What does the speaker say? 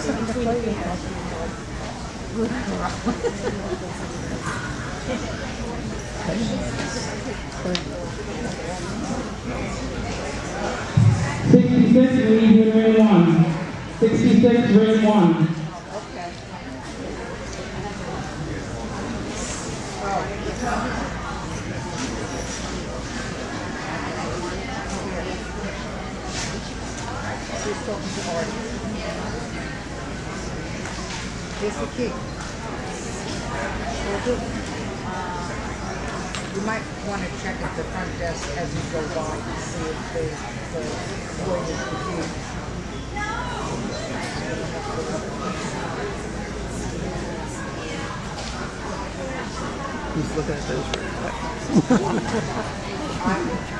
Good girl. 66, lead in ring 1. 66, ring 1. Here's the key. You might want to check at the front desk as you go by and see if the way is the key. Who's looking at those?